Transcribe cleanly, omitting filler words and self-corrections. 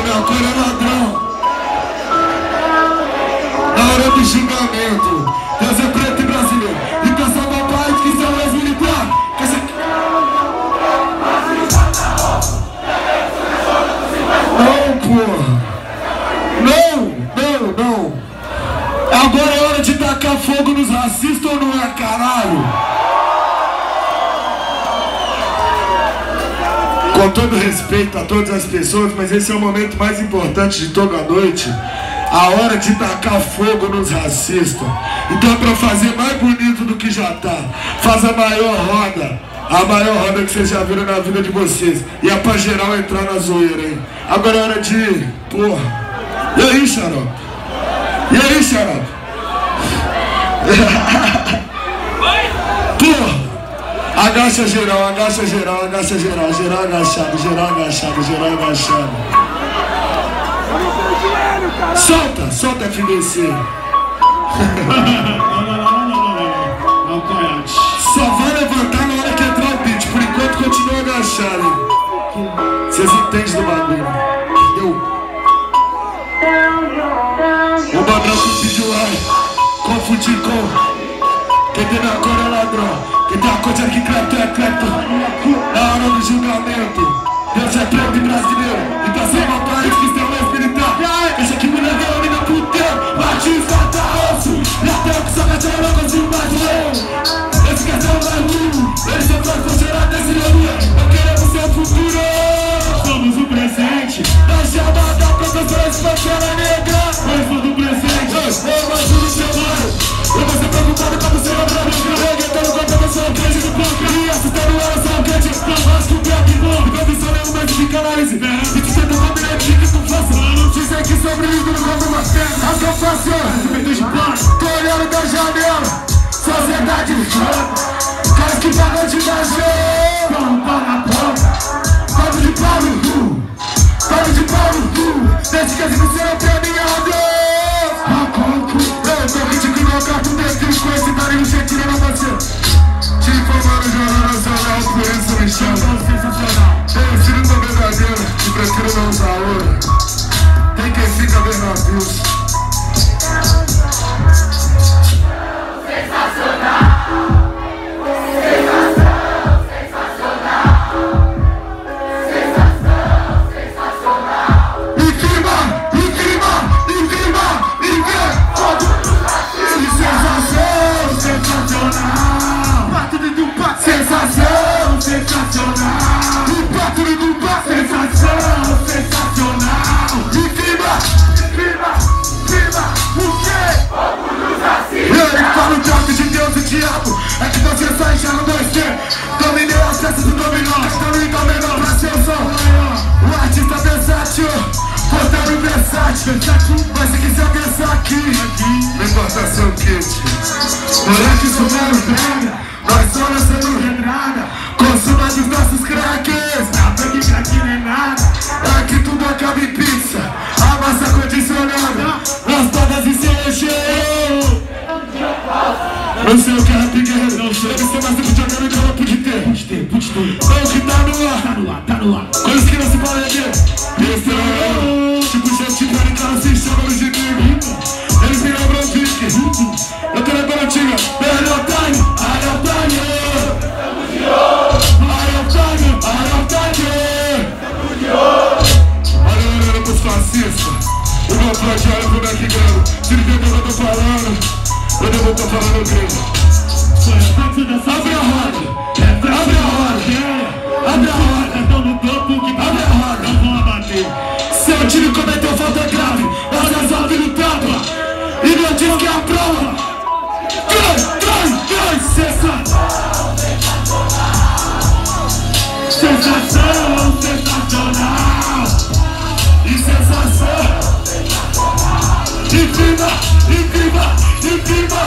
minha cor é ladrão. Na hora do julgamento, Deus é preto e brasileiro. E caça uma paz que são ex-militar. Não, porra. Não. Agora é hora de tacar fogo nos racistas ou não é, caralho? Com todo respeito a todas as pessoas, mas esse é o momento mais importante de toda a noite. A hora de tacar fogo nos racistas. Então, pra fazer mais bonito do que já tá, faz a maior roda. A maior roda que vocês já viram na vida de vocês. E é pra geral entrar na zoeira, hein? Agora é hora de... Porra. E aí, xarope? Porra! Agacha geral. Geral agachado. Solta FBC. Não, coiote. Só vai levantar na hora que entrar o beat. Por enquanto continua agachado, hein? Vocês entendem do bagulho? Entendeu? O Badrão que pediu like, confundir com quem tem na cor é ladrão, quem tem a cor de arquiteto é clepto. Na hora do julgamento, Deus é preto e brasileiro. E tá sem uma país que tem mais militar. Esse aqui me levou a mina puteiro, batista tá osso. E até o que só cachorro não consigo mais ler. Esse cartão vai ruim, eles são pra funcionar desse ironia. Eu queremos ser o futuro, Somos o presente. na chamada professora espanhola negra. Nós somos o presente. Eu gosto do seu mano. Eu vou ser preocupado com você na própria. Reggaetando com a professora crente do punk. E assustando ela só o crente. Mas que o pior que bom. Profissão nenhuma de psicanálise. E que você tá combinando de que tu faça. Dizem que sobrevive no mundo uma perna. As que eu faço. Tô olhando da janela. Sociedade de chão. Caras que pagam de vazio. Pablo de Paulo. Desde que as emoções pra mim é eu tô criticando o carro desse com esse barulho sem tira na você. Te informando Jornal Nacional, por isso me chama. Eu filho da verdadeira e prefiro não usar ouro. Tem quem fica bem na pulso. É que você só enxerga dois T. Dominei as peças do dominó. Estando em dó menor pra ser o som. O artista versátil, portando versátil. Mas se quiser pensar aqui, não importa seu kit. Moleque sumando pega, nós só lançando redrada. Consuma dos nossos craques. Nada que craque nem nada. Aqui tudo acaba em pizza. A massa condicionada, nas todas e sem recheio. Não sei o que é rap guerreiro, não sei. Deve ser mais tempo jogando que ela pode ter. Pode ter. Não, que tá no ar. Coisas que não se falam aqui. Esse é tipo gente velho, cara se chama de mim. Eles me lembram o Vicky. Eu tô lembrando a antiga. Real time. Olha pros fascistas. O meu plot olha pro Mac Grego. Se ele vê o que eu tô falando, eu devo estar falando grego. Abre a roda. Então no topo que Abre a roda. não vão abater. Seu time cometeu falta grave, mas resolve no tapa. E não diz que é a prova. Traz, sensacional. E sensação. E viva.